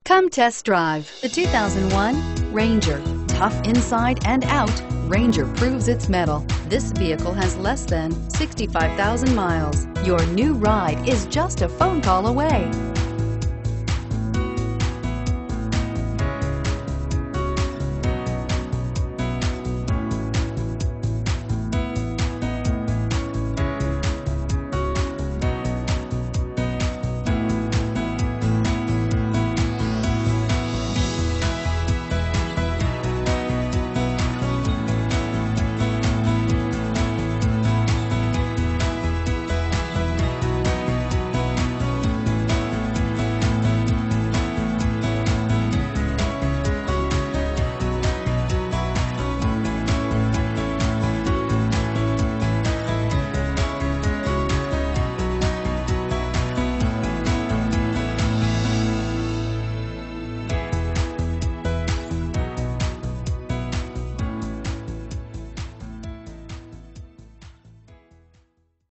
Come test drive the 2001 Ranger. Tough inside and out, Ranger proves its mettle. This vehicle has less than 65,000 miles. Your new ride is just a phone call away.